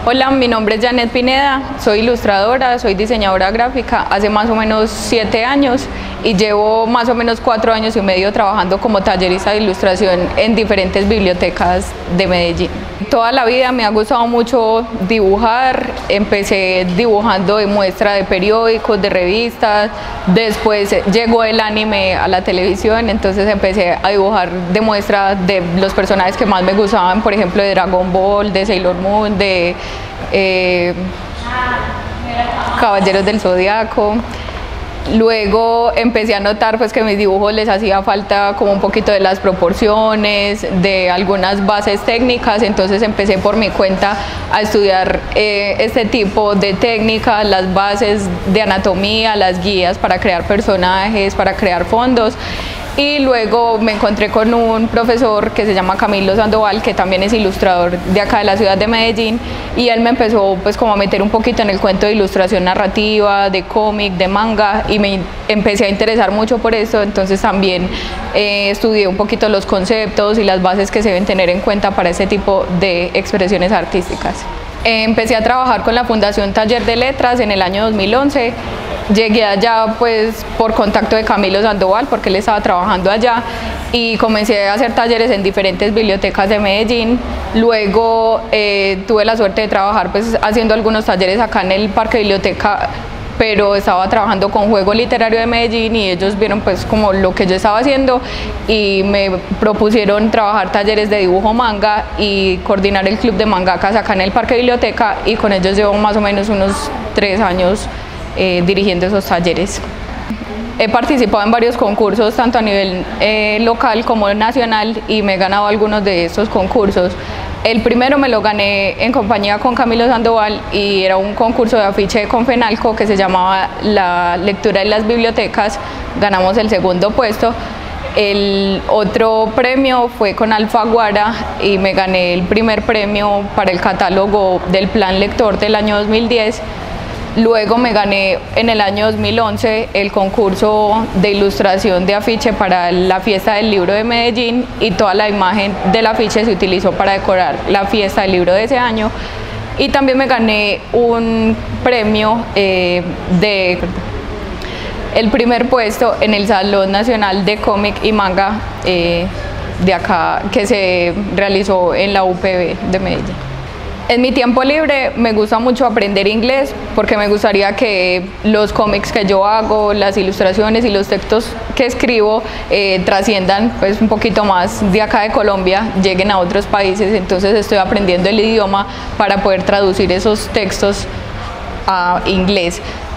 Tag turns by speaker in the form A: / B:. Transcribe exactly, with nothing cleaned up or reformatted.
A: Hola, mi nombre es Janet Pineda, soy ilustradora, soy diseñadora gráfica hace más o menos siete años y llevo más o menos cuatro años y medio trabajando como tallerista de ilustración en diferentes bibliotecas de Medellín. Toda la vida me ha gustado mucho dibujar, empecé dibujando de muestra de periódicos, de revistas, después llegó el anime a la televisión, entonces empecé a dibujar de muestra de los personajes que más me gustaban, por ejemplo de Dragon Ball, de Sailor Moon, de eh, Caballeros del Zodiaco. Luego empecé a notar pues que mis dibujos les hacía falta como un poquito de las proporciones, de algunas bases técnicas, entonces empecé por mi cuenta a estudiar eh, este tipo de técnicas, las bases de anatomía, las guías para crear personajes, para crear fondos. Y luego me encontré con un profesor que se llama Camilo Sandoval, que también es ilustrador de acá de la ciudad de Medellín, y él me empezó pues como a meter un poquito en el cuento de ilustración narrativa, de cómic, de manga, y me empecé a interesar mucho por eso. Entonces también eh, estudié un poquito los conceptos y las bases que se deben tener en cuenta para ese tipo de expresiones artísticas. Eh, empecé a trabajar con la Fundación Taller de Letras en el año dos mil once. Llegué allá pues por contacto de Camilo Sandoval, porque él estaba trabajando allá, y comencé a hacer talleres en diferentes bibliotecas de Medellín. Luego eh, tuve la suerte de trabajar pues haciendo algunos talleres acá en el Parque Biblioteca, pero estaba trabajando con Juego Literario de Medellín y ellos vieron pues como lo que yo estaba haciendo y me propusieron trabajar talleres de dibujo manga y coordinar el club de mangakas acá en el Parque Biblioteca, y con ellos llevo más o menos unos tres años Eh, dirigiendo esos talleres. He participado en varios concursos, tanto a nivel eh, local como nacional, y me he ganado algunos de estos concursos. El primero me lo gané en compañía con Camilo Sandoval y era un concurso de afiche con FENALCO que se llamaba La Lectura en las Bibliotecas. Ganamos el segundo puesto. El otro premio fue con Alfaguara y me gané el primer premio para el catálogo del Plan Lector del año dos mil diez. Luego me gané en el año dos mil once el concurso de ilustración de afiche para la fiesta del libro de Medellín, y toda la imagen del afiche se utilizó para decorar la fiesta del libro de ese año. Y también me gané un premio eh, de el primer puesto en el Salón Nacional de Cómic y Manga eh, de acá, que se realizó en la U P B de Medellín. En mi tiempo libre me gusta mucho aprender inglés, porque me gustaría que los cómics que yo hago, las ilustraciones y los textos que escribo eh, trasciendan pues un poquito más de acá de Colombia, lleguen a otros países. Entonces estoy aprendiendo el idioma para poder traducir esos textos a inglés.